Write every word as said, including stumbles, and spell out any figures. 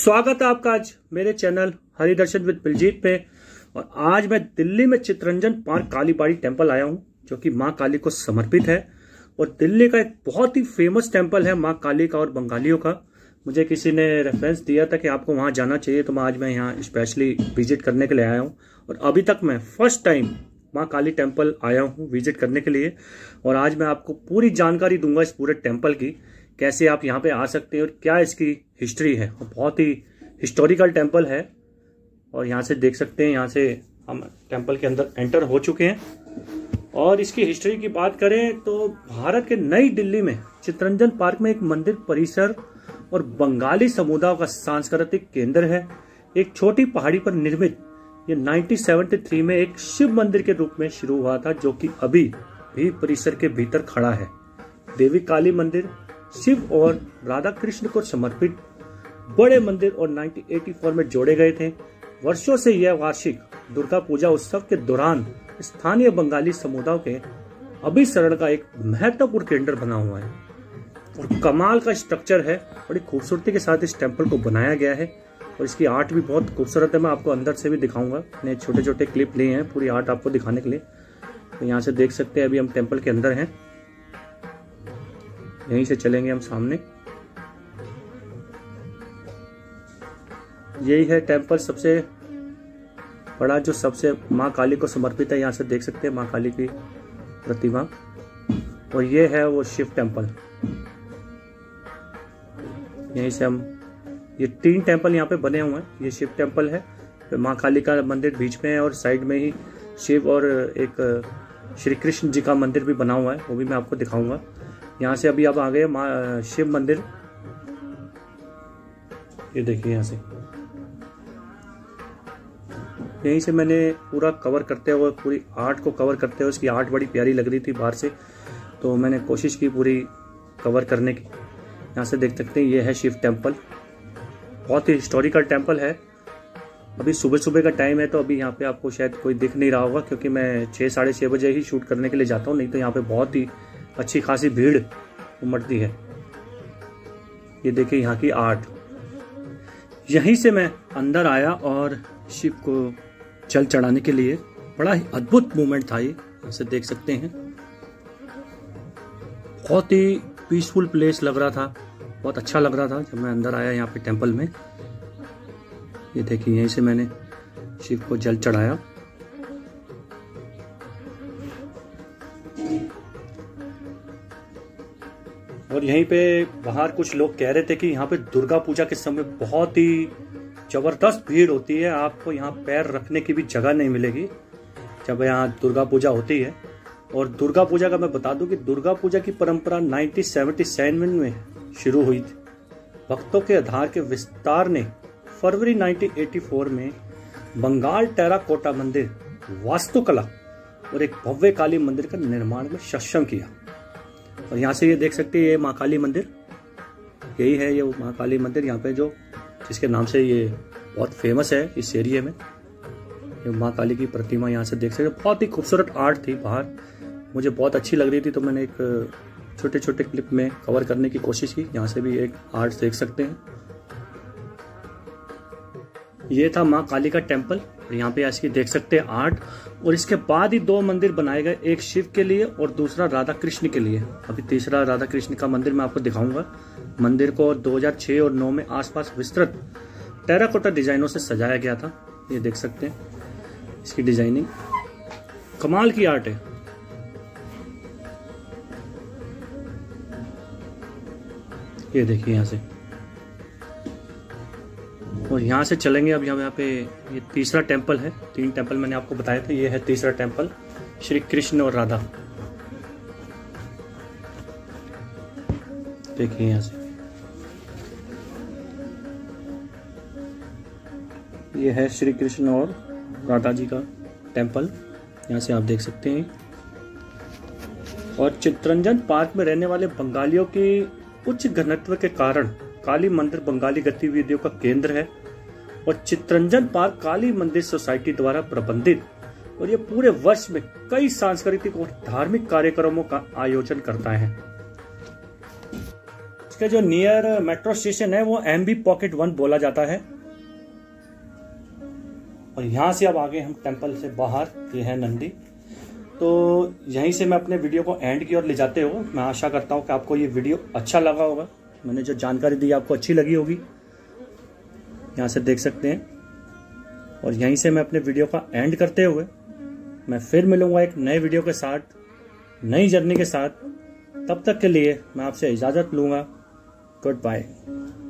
स्वागत है आपका आज मेरे चैनल हरिदर्शन विद बिलजीत पे। और आज मैं दिल्ली में चितरंजन पार्क कालीबाड़ी टेम्पल आया हूं, जो कि मां काली को समर्पित है और दिल्ली का एक बहुत ही फेमस टेम्पल है मां काली का और बंगालियों का। मुझे किसी ने रेफरेंस दिया था कि आपको वहां जाना चाहिए, तो मैं आज मैं यहाँ स्पेशली विजिट करने के लिए आया हूँ। और अभी तक मैं फर्स्ट टाइम मां काली टेम्पल आया हूँ विजिट करने के लिए। और आज मैं आपको पूरी जानकारी दूंगा इस पूरे टेम्पल की, कैसे आप यहाँ पे आ सकते हैं और क्या इसकी हिस्ट्री है। बहुत ही हिस्टोरिकल टेम्पल है और यहाँ से देख सकते हैं, यहाँ से हम टेम्पल के अंदर एंटर हो चुके हैं। और इसकी हिस्ट्री की बात करें तो भारत के नई दिल्ली में चितरंजन पार्क में एक मंदिर परिसर और बंगाली समुदाय का सांस्कृतिक केंद्र है। एक छोटी पहाड़ी पर निर्मित ये उन्नीस सौ तिहत्तर में एक शिव मंदिर के रूप में शुरू हुआ था, जो कि अभी भी परिसर के भीतर खड़ा है। देवी काली मंदिर शिव और राधा कृष्ण को समर्पित बड़े मंदिर और उन्नीस सौ चौरासी में जोड़े गए थे। वर्षों से यह वार्षिक दुर्गा पूजा उत्सव के दौरान स्थानीय बंगाली समुदाय के अभिसरण का एक महत्वपूर्ण केंद्र बना हुआ है। और कमाल का स्ट्रक्चर है, बड़ी खूबसूरती के साथ इस टेम्पल को बनाया गया है और इसकी आर्ट भी बहुत खूबसूरत है। मैं आपको अंदर से भी दिखाऊंगा, मैंने छोटे छोटे क्लिप लिए हैं पूरी आर्ट आपको दिखाने के लिए। तो यहाँ से देख सकते हैं, अभी हम टेम्पल के अंदर हैं, यहीं से चलेंगे हम सामने। यही है टेम्पल सबसे बड़ा, जो सबसे माँ काली को समर्पित है। यहाँ से देख सकते हैं माँ काली की प्रतिमा। और ये है वो शिव टेम्पल। यहीं से हम, ये तीन टेम्पल यहाँ पे बने हुए हैं। ये शिव टेम्पल है, फिर माँ काली का मंदिर बीच में है और साइड में ही शिव और एक श्री कृष्ण जी का मंदिर भी बना हुआ है, वो भी मैं आपको दिखाऊंगा। यहाँ से अभी आप आ गए माँ शिव मंदिर। ये देखिए, यहाँ से यहीं से मैंने पूरा कवर करते हुए, पूरी आर्ट को कवर करते हुए, उसकी आर्ट बड़ी प्यारी लग रही थी बाहर से, तो मैंने कोशिश की पूरी कवर करने की। यहाँ से देख सकते हैं, ये है शिव टेम्पल। बहुत ही हिस्टोरिकल टेम्पल है। अभी सुबह सुबह का टाइम है, तो अभी यहाँ पे आपको शायद कोई दिख नहीं रहा होगा, क्योंकि मैं छः साढ़े छः बजे ही शूट करने के लिए जाता हूँ, नहीं तो यहाँ पे बहुत ही अच्छी खासी भीड़ उमड़ती है। ये देखिए यहाँ की आर्ट। यहीं से मैं अंदर आया और शिव को जल चढ़ाने के लिए, बड़ा ही अद्भुत मूवमेंट था ये, ऐसे देख सकते हैं। बहुत ही पीसफुल प्लेस लग रहा था, बहुत अच्छा लग रहा था जब मैं अंदर आया यहाँ पे टेम्पल में। ये देखिए, यहीं से मैंने शिव को जल चढ़ाया। और यहीं पे बाहर कुछ लोग कह रहे थे कि यहाँ पे दुर्गा पूजा के समय बहुत ही जबरदस्त भीड़ होती है, आपको यहाँ पैर रखने की भी जगह नहीं मिलेगी जब यहाँ दुर्गा पूजा होती है। और दुर्गा पूजा का मैं बता दूं कि दुर्गा पूजा की परंपरा उन्नीस सौ सतहत्तर में शुरू हुई थी। भक्तों के आधार के विस्तार ने फरवरी उन्नीस सौ चौरासी में बंगाल टेराकोटा मंदिर वास्तुकला और एक भव्य काली मंदिर का निर्माण में सक्षम किया। और यहाँ से ये देख सकते हैं, ये माँ काली मंदिर, यही है ये माँ काली मंदिर, यहाँ पे जो जिसके नाम से ये बहुत फेमस है इस एरिया में। ये माँ काली की प्रतिमा यहाँ से देख सकते हैं। बहुत ही खूबसूरत आर्ट थी बाहर, मुझे बहुत अच्छी लग रही थी, तो मैंने एक छोटे छोटे क्लिप में कवर करने की कोशिश की। यहाँ से भी एक आर्ट देख सकते हैं। ये था माँ काली का टेम्पल, यहाँ पे इसकी देख सकते हैं आर्ट। और इसके बाद ही दो मंदिर बनाए गए, एक शिव के लिए और दूसरा राधा कृष्ण के लिए। अभी तीसरा राधा कृष्ण का मंदिर मैं आपको दिखाऊंगा। मंदिर को दो हज़ार छह और नौ में आसपास विस्तृत टेराकोटा डिजाइनों से सजाया गया था। ये देख सकते हैं इसकी डिजाइनिंग, कमाल की आर्ट है। ये देखिए यहाँ से, और यहाँ से चलेंगे अब यहाँ पे। ये तीसरा टेम्पल है, तीन टेम्पल मैंने आपको बताया था, ये है तीसरा टेम्पल, श्री कृष्ण और राधा। देखिए यहाँ से, ये है श्री कृष्ण और राधा जी का टेम्पल, यहाँ से आप देख सकते हैं। और चितरंजन पार्क में रहने वाले बंगालियों की उच्च घनत्व के कारण काली मंदिर बंगाली गतिविधियों का केंद्र है। और चितरंजन पार्क काली मंदिर सोसाइटी द्वारा प्रबंधित, और ये पूरे वर्ष में कई सांस्कृतिक और धार्मिक कार्यक्रमों का आयोजन करता है। इसके जो नियर मेट्रो स्टेशन है वो एम बी पॉकेट वन बोला जाता है। और यहां से अब आगे हम टेंपल से बाहर, ये है नंदी। तो यहीं से मैं अपने वीडियो को एंड की ओर ले जाते हो। मैं आशा करता हूं कि आपको ये वीडियो अच्छा लगा होगा, मैंने जो जानकारी दी आपको अच्छी लगी होगी, यहाँ से देख सकते हैं। और यहीं से मैं अपने वीडियो का एंड करते हुए मैं फिर मिलूंगा एक नए वीडियो के साथ, नई जर्नी के साथ। तब तक के लिए मैं आपसे इजाज़त लूँगा। Good bye.